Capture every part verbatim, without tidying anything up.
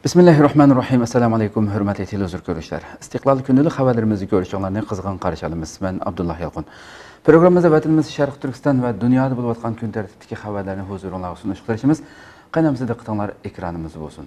Bismillahirrahmanirrahim. Assalamu alaykum, hurmatli televizor ko'ruvchilar. Istiqlol kundalik xabarlarimizni ko'rishinglarni qizg'in qarshi olamiz. Men Abdullah Yalqun. Programmamizda vatanimiz Sharq Turkiston va dunyoda bo'lib o'tgan kun tartibidagi xabarlarni huzuringizga sunish qilishimiz. Qaynamizda diqqatinglar ekranimiz bo'lsin.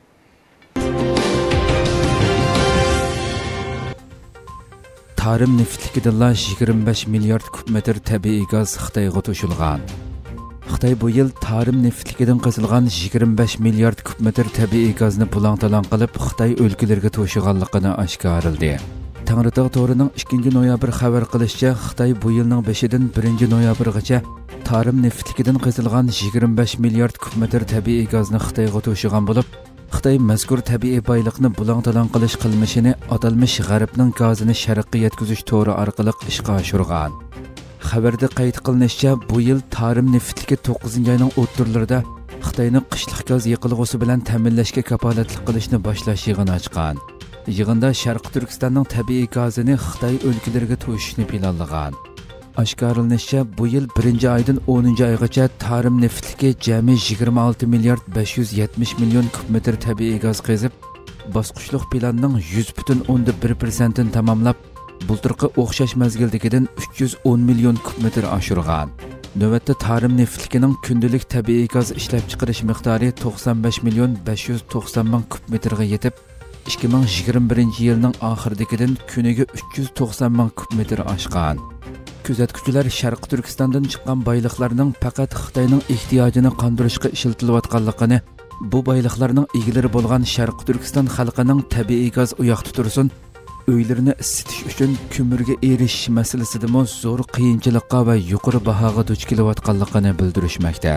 Tarim neftlikidan yigirma besh milliard kub metr tabiiy gaz Xitoyga to'shilgan. Xitoy bu yil tarim neftlikidan qazilgan yigirma besh milliard kub metr tabiiy gazni pulang-talang qilib Xitoy o'lkalariga to'shiganligini oshkorladi. Tangritog' to'rining ikkinchi noyabr xabar qilishicha, Xitoy bu yilning beshidan birinchi noyabrgacha tarim neftlikidan qazilgan yigirma besh milliard kub metr tabiiy gazni Xitoyga to'shigan bo'lib, Xitoy mazkur tabiiy boyliqni bulang-talang qilish qilmishini atalmish g'arbning gazini sharqqa yetkazish to'ri orqali ishga oshirgan. Xabarda qayd qilinishicha, bu yil tarim neftligi to'qqizinchi oyning o'ttirlarida Xitoyning qishliq gaz yiqilg'usi bilan ta'minlashga kafolatlik qilishni boshlash yig'ini ochgan. Yig'inda Sharq Turkistonning tabiiy gazini Xitoy o'lkalariga to'shishni planlagan. Oshkorlanishicha, bu yil birinchi oydan o'ninchi oygacha tarim neftligi jami yigirma olti milliard besh yuz yetmish million kub metr tabiiy gaz qazib, bosqichliq planning yuz butun o'ndan bir persentini tamomlab, bulturqi o'xshash mazgildagidan uch yuz o'n million kub metr oshirgan. Navbatda tarim neftligining kundalik tabiiy gaz ishlab chiqarish miqdori to'qson besh million besh yuz to'qson ming kub metrga yetib, ikki ming yigirma birinchi yilning oxiridagidan kuniga uch yuz to'qson ming kub metr oshgan. Kuzatuvchilar Sharq Turkistondan chiqqan boyliqlarning faqat Xitoyning ehtiyojini qondirishga ishlatilayotganligini, bu boyliqlarning egalari bo'lgan Sharq Turkiston xalqining tabiiy gaz uyoqda tursin, uylarini isitish uchun ko'mirga erishish masalasida zo'r qiyinchilikqa va yuqori bahoga duch kelayotganligini bildirishmoqda.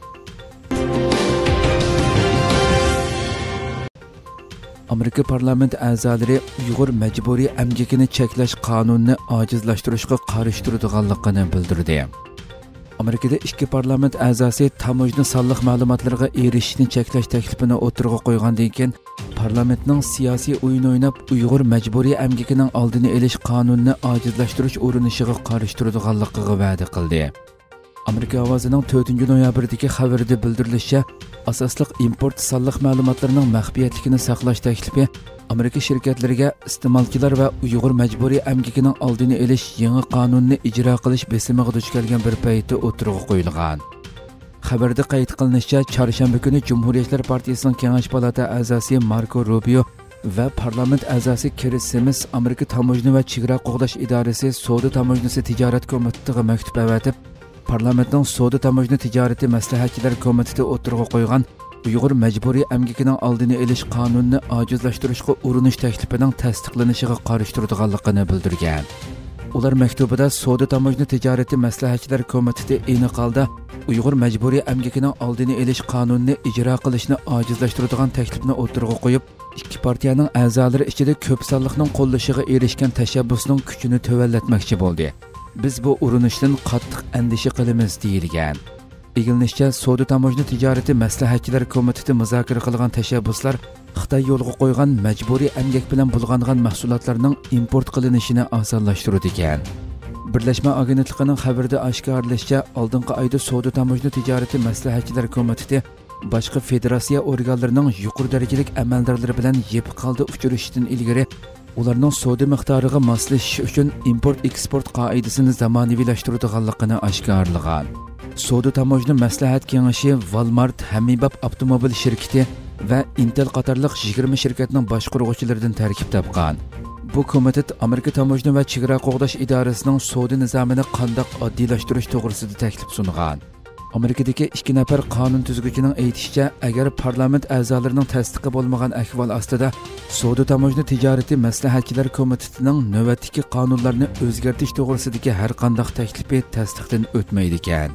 Amerika parlament a'zolari Uyg'ur majburiy emgakini cheklash qonunini ojizlashtirishga qarshi turadiganligini bildirdi. Amerikada ikki parlament a'zosi tamojni sonliq ma'lumotlarga erishishni cheklash taklifini o'tirg'a qo'ygandan keyin parlamentning siyosiy o'yin o'ynab Uyg'ur majburiy emgakining oldini olish qonunini ojizlashtirish urinishiga qarshi turadiganligiga va'da qildi. Amerika ovozining to'rtinchi noyabrdagi xabarida bildirilishicha, asosliq import sonliq ma'lumotlarining maxfiyatligini saqlash taklifi Amerika shirkatlariga iste'molchilar va Uyg'ur majburiy emgakining oldini olish yangi qonunni ijro qilish besimiga duch kelgan bir paytda o'tirg'a qo'yilgan. Xabarda qayd qilinishicha, chorshanba kuni Cumhuriyetlar partiyasining Kengash palata a'zosi Marco Rubio va parlament a'zosi Chris Smith Amerika tamojni va chegara qo'g'dash idorasi Savdo tamojnisi tijorat komitetiga maktub avatib, parlamentning Savdo tamojni tijorati maslahatchilar komiteti o'tirg'a qo'ygan Uyg'ur majburiy emgakining oldini olish qonunini ojizlashtirishga urinish taklifining tasdiqlanishiga qarshi turadiganligini bildirgan. Ular maktubida Savdo tamojni tijorati maslahatchilar komiteti aniq holda Uyg'ur majburiy emgakining oldini olish qonunini ijro qilishni ojizlashtiradigan taklifni o'tirg'a qo'yib, ikki partiyaning a'zolari ichida ko'p sonliqning qo'llashiga erishgan tashabbusning kuchini tuvallatmoqchi bo'ldi. Biz bu urinishdan qattiq andisha qilamiz deyilgan. Egilnishcha, Savdo tamojni tijorati maslahatchilar komiteti muzokara qilgan tashabbuslar Xitoy yo'lga qo'ygan majburiy emgak bilan bulg'angan mahsulotlarning import qilinishini osonlashtiradi ekan. Birlashma agentligining xabarida oshkorlashicha, oldingi oyda Savdo tamojni tijorati maslahatchilar komiteti boshqa federatsiya organlarining yuqori darajalik amaldorlari bilan yepiq holda uchrashishdan ilgari ularning savdo miqdoriga moslashish uchun import-eksport qoidasini zamonaviylashtiradiganligini oshkorlagan. Savdo tamojni maslahat kengashi Walmart, Hamibab avtomobil shirkati va Intel qatorliq yigirma shirkatning boshqaruvchilaridan tarkib topgan. Bu komitet Amerika tamojni va chegara qo'g'dash idorasining savdo nizomini qandoq oddiylashtirish to'g'risida taklif sungan. Amerikadagi ikki nafar qonun tuzuvchining aytishicha, agar parlament a'zolarining tasdiqi bo'lmagan ahvol ostida Savdo tamojni tijorati maslahatchilar komitetining navbatdagi qonunlarni o'zgartirish to'g'risidagi har qanday taklifi tasdiqdan o'tmaydi ekan.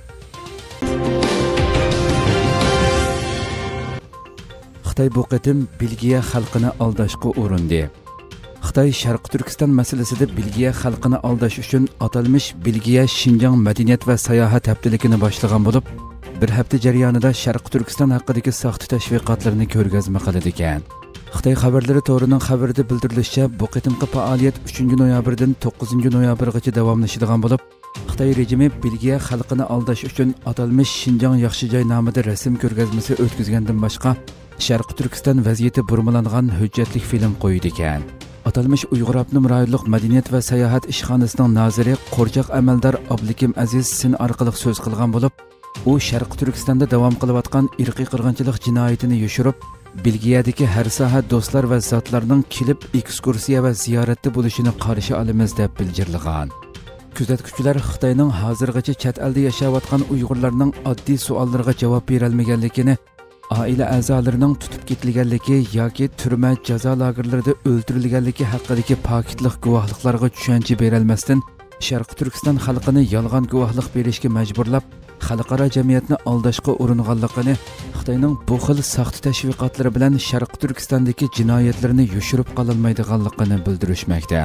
Xitoy bu qatim Belgiya xalqini aldashga urindi. Xitoy Sharq Turkiston masalasida Belgiya xalqini aldash uchun atalmish Belgiya Xinjiang madaniyat va sayohat haftaligini boshlagan bo'lib, bir hafta jarayonida Sharq Turkiston haqidagi soxta tashviqotlarni ko'rgazma qiladi ekan. Xitoy xabarlari to'rining xabarida bildirilishicha, bu qatimqi faoliyat uchinchi noyabrdan to'qqizinchi noyabrgacha davomlashadigan bo'lib, Xitoy rejimi Belgiya xalqini aldash uchun atalmish Xinjiang yaxshi joy nomida rasm ko'rgazmasi o'tkazgandan boshqa Sharqi Turkiston vaziyati burmalangan hujjatli film qo'ydi ekan. Atalmış Uyghur Abnum rayonluq madaniyat va sayohat ishxonasining noziri Qo'rchoq amaldor Abdukim Aziz sin orqali so'z qilgan bo'lib, u Sharqi Turkistonda davom qilayotgan irqiy qirg'inchilik jinoyatini yushirib, Belgiyadagi har soha do'stlar va zotlarning kelib ekskursiya va ziyoratda bo'lishini qarshi olamiz deb bildirgan. Kuzatuvchilar Xitoyning hozirgacha chet elda yashayotgan Uyg'urlarning oddiy savollariga javob bera olmaganligini, oila a'zolarining tutib ketilganligi yoki turma jazo lagerlarida o'ldirilganligi haqidagi paketlik guvohliklarga tushuncha bera olmasdan, Sharqi Turkiston xalqini yolg'on guvohlik berishga majburlab, xalqaro jamiyatni aldashga uringanligini, Xitoyning bu xil saxta tashviqotlari bilan Sharqi Turkistondagi jinoyatlarni yushirib qololmaydiganligini bildirishmoqda.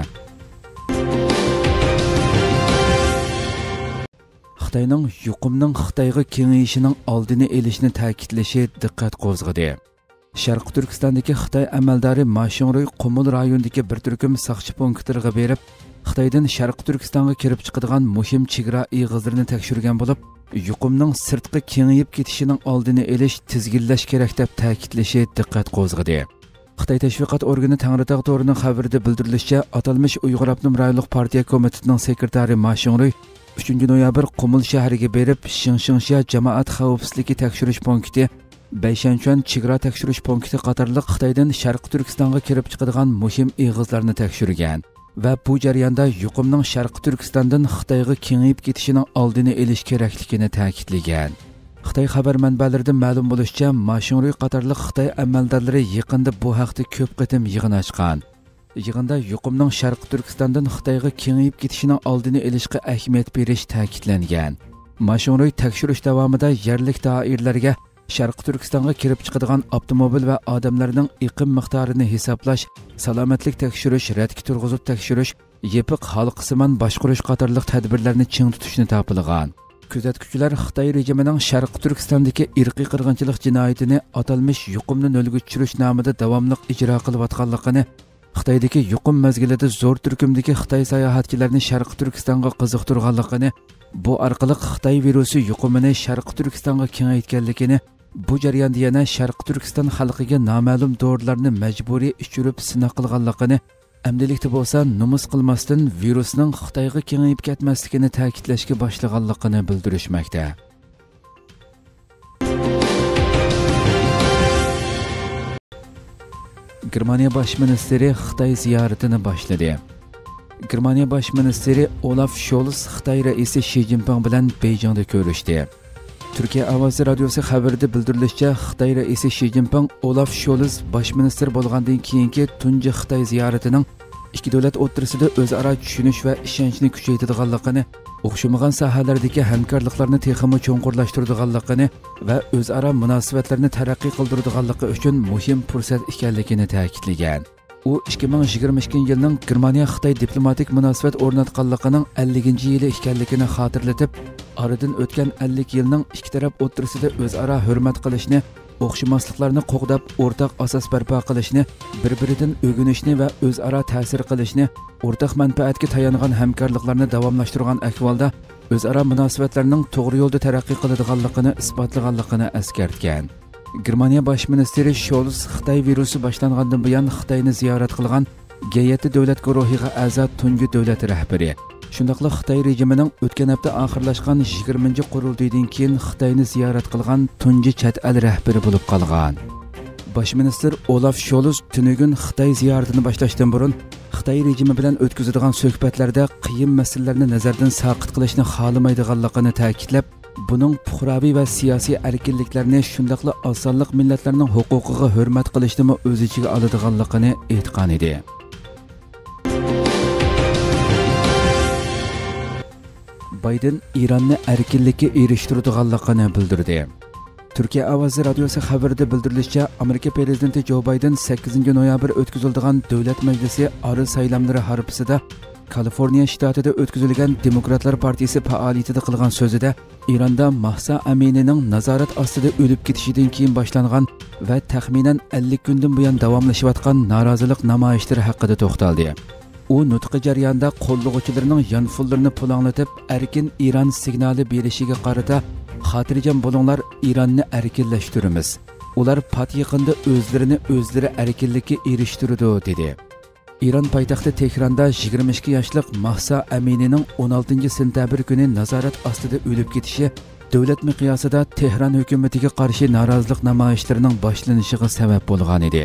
Xitoyning yuqumning Xitoyga kengayishining oldini olishni ta'kidlashi diqqat qo'zg'adi. Sharqi Turkistondagi Xitoy amaldori Mashingruy Qumul rayonidagi bir turkum saqchi punktlariga berib, Xitoydan Sharqi Turkistonga kirib chiqadigan muhim chegara eg'izlarini tekshirgan bo'lib, yuqumning sirtqi kengayib ketishining oldini olish, tizginlash kerak deb ta'kidlashi diqqat qo'zg'adi. Xitoy tashviqot organi Tangritog' to'rining xabarida bildirilishicha, atalmış Uyg'ur Abnum rayonluq partiya komitetining sekretari Mashingruy uchinchi noyabr Qumul shahriga berib, Shingshingsha jamoat xavfsizligi tekshirish punkti, Bayshanchuan chegara tekshirish punkti qatorliq Xitoydan Sharqi Turkistonga kirib chiqadigan muhim eg'izlarni tekshirgan va bu jarayonda yuqumning Sharqi Turkistondan Xitoyga kengayib ketishining oldini olish kerakligini ta'kidlagan. Xitoy xabar manbalaridan ma'lum bo'lishicha, Mashingruy qatorliq Xitoy amaldorlari yaqinda bu haqda ko'p qatim yig'in ochgan. Yig'inda yuqumning Sharqi Turkistondan Xitoyga kengayib ketishining oldini olishga ahamiyat berish ta'kidlangan. Mashingruy tekshirish davomida yerlik doirlarga Sharqi Turkistonga kirib chiqadigan avtomobil va odamlarning iqim miqdorini hisoblash, salomatlik tekshirish, radga turg'izib tekshirish, yepiq xalqsimon boshqarish qatorliq tadbirlarni ching tutishni topilgan. Kuzatuvchilar Xitoy rejimining Sharqi Turkistondagi irqiy qirg'inchilik jinoyatini atalmış yuqumni nolga tushirish nomida davomli ijro qilayotganligini, Xitoydagi yuqum mezgilida zo'r turkumdagi Xitoy sayohatchilarini Sharqi Turkistonga qiziqtirganligini, bu orqali Xitoy virusi yuqumini Sharqi Turkistonga kengaytganligini, bu jarayonda yana Sharqi Turkiston xalqiga noma'lum dorilarni majburiy ichirib sinov qilganligini, amdilikda bo'lsa nomus qilmasdan virusning Xitoyga kengayib ketmasligini ta'kidlashga boshlaganligini bildirishmoqda. Germaniya bosh ministri Xitoy ziyoratini boshladi. Germaniya bosh ministri Olaf Scholz Xitoy raisi Xi Jinping bilan Beijingda ko'rishdi. Turkiya ovozi radiosi xabarida bildirilishicha, Xitoy raisi Xi Jinping Olaf Scholz bosh ministr bo'lgandan keyingi tunji Xitoy ziyoratining ikki davlat o'rtasida o'zaro tushunish va ishonchni kuchaytirganligini, o'xshamagan sohalardagi hamkorliklarni texmo cho'nqurlashtirganligini va o'zaro munosabatlarni taraqqiy qildirganligi uchun muhim fursat ekanligini ta'kidlagan. U ikki ming yigirma ikkinchi yilning Germaniya-Xitoy diplomatik munosabat o'rnatganligining ellinchi yili ekanligini xotirlatib, oradan o'tgan ellik yilning ikki taraf o'rtasida o'zaro hurmat qilishni, o'xshamasliklarni qo'g'dab o'rtaq asos barpo qilishni, bir-biridan o'rganishni va o'zaro ta'sir qilishni, o'rtaq manfaatga tayangan hamkorliklarni davomlashtirgan ahvolda o'zaro munosabatlarning to'g'ri yo'lda taraqqiy qiladiganligini isbotlaganligini eskartgan. Germaniya bosh ministri Scholz Xitoy virusi boshlangandan buyon Xitoyni ziyorat qilgan G yetti davlat guruhiga a'zo tunji davlat rahbari. Shundaqla Xitoy rejimining o'tgan hafta oxirlashgan yigirmanchi qurultaydan keyin Xitoyni ziyorat qilgan tunji chet el rahbari bo'lib qolgan. Bosh ministr Olaf Scholz tunugun Xitoy ziyoratini boshlashdan burun Xitoy rejimi bilan o'tkaziladigan suhbatlarda qiyin masalalarni nazardan saqit qilishni xohlamaydiganligini ta'kidlab, buning puhraviy va siyosiy erkinliklarni shundaqla osonlik millatlarning huquqiga hurmat qilishni o'z ichiga oladiganligini aytgan edi. Biden İranni erkinlikka erishtiradiganligini bildirdi. Turkiya ovozi radiosi xabarida bildirilishicha, Amerika prezidenti Joe Biden sakkizinchi noyabr o'tkaziladigan davlat majlisi ora saylamlari harfisida Kaliforniya shtatida o'tkazilgan Demokratlar partiyasi faoliyatida qilgan so'zida Ironda Mahsa Aminining nazorat ostida o'lib ketishidan keyin boshlangan va taxminan ellik kundan buyon davomlashayotgan norozilik namoyishlari haqida to'xtaldi. U nutqi jarayonida qo'llovchilarning yonfullarini pulanglatib, erkin Iron signali berishiga qarata xotirjam bo'linglar, Ironni erkinlashtiramiz. ular pat yaqında o'zlarini o'zlari erkinlikka erishtirdi dedi. İran paytaxti Tehronda yigirma ikki yoshlik Mahsa Aminining o'n oltinchi sentabr kuni nazorat ostida o'lib ketishi davlat miqyosida Tehron hukumatiga qarshi norozilik namoyishlarining boshlanishiga sabab bo'lgan edi.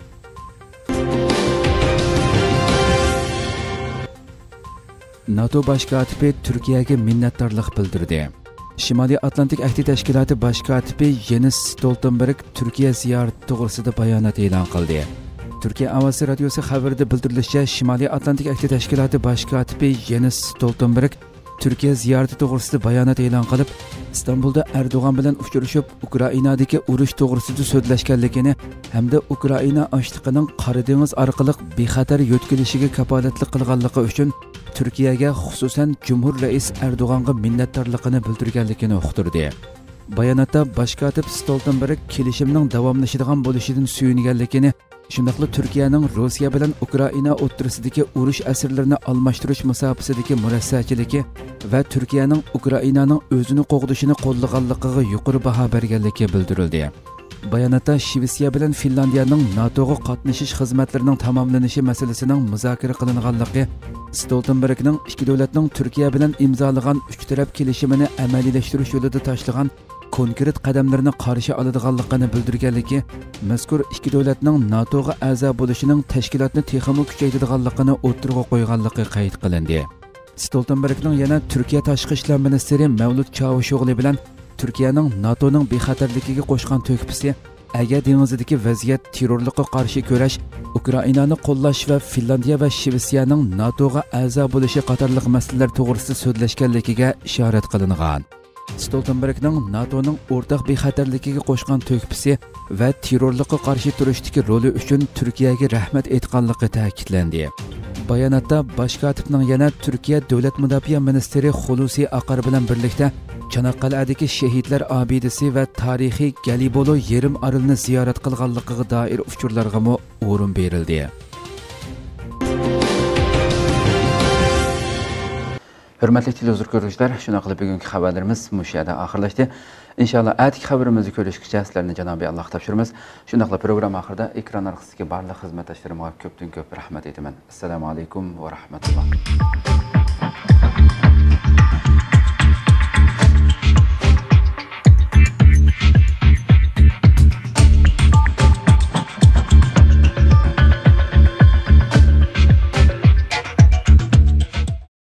NATO bosh kotibi Turkiyaga minnatdorlik bildirdi. Shimoliy Atlantik ahdi tashkiloti bosh kotibi Jens Stoltenberg Turkiya ziyorati to'g'risida bayonot e'lon qildi. Türkiye Avaz Radyosu xabarida bildirilishicha, Shimoliy Atlantik ahdi tashkiloti bosh kotibi Jens Stoltenberg Türkiye ziyarati to'g'risida bayonot e'lon qilib, Istanbulda Erdo'g'an bilan uchrashib, Ukrainadagi urush to'g'risida so'zlashganligini hamda Ukraina ochliqining Qora dengiz orqali bexatar yo'tkilishiga kafolatlik qilganligi uchun Turkiyaga, xususan Cumhur Rais Erdo'g'anga minnatdorligini bildirganligini uqtirdi. Bayonotda bosh kotib Stoltenberg kelishimning davomlashadigan bo'lishidan suyunganligini, shundaqla Turkiyaning Rossiya bilan Ukraina o'rtasidagi urush asirlarini almashtirish masofasidagi murassachiligi va Turkiyaning Ukrainaning o'zini qo'g'dishini qo'llaganligiga yuqori baho berganligi bildirildi. Bayonotda Shvetsiya bilan Finlandiyaning NATOga qatnashish xizmatlarining tamomlanishi masalasining muzokara qilinganligi, Stoltenbergning ikki davlatning Turkiya bilan imzolagan uch taraf kelishimini amaliylashtirish yo'lida tashlagan konkret qadamlarni qarshi oladiganligini bildirganligi, mazkur ikki davlatning NATOga a'zo bo'lishining tashkilotni texnik kuchaytirganligini o'tirg'a qo'yganligi qayd qilindi. Stoltenbergning yana Turkiya tashqi ishlar ministri Mavlut Çavuşoğlu bilan Turkiyaning NATOning bexatarligiga qo'shgan to'kpisi, Ege dengizidagi vaziyat, terrorlikqa qarshi kurash, Ukrainani qo'llash va Finlandiya va Shvetsiyaning NATOga a'zo bo'lishi qatorliq masalalar to'g'risida so'zlashganligiga ishorat qilingan. Stoltenbergning NATOning o'rtaq bexatarligiga qo'shgan to'kpisi va terrorlikqa qarshi turashdagi roli uchun Turkiyaga rahmat aytganligi ta'kidlandi. Bayonotda bosh kotibning yana Turkiya davlat mudofaa ministri Hulusi Akar bilan birlikda Çanakkale'deki şehitler abidesi ve tarihi Gelibolu yerim arılını ziyaret qilganligiga dair uçurlarga mı o'rin berildi. Hürmetli televizyon görüşler, şuna qilib bugungi xabarlarimiz mush yerda oxirlashdi. İnşallah atigi xabarimizni ko'rishgacha sizlarni Janobi Alloh topshiramiz. Shundaqla program oxirida ekran orqasidagi barliq xizmatdoshlarimga ko'pdan ko'p rahmat aytaman. Assalomu alaykum va rahmatulloh.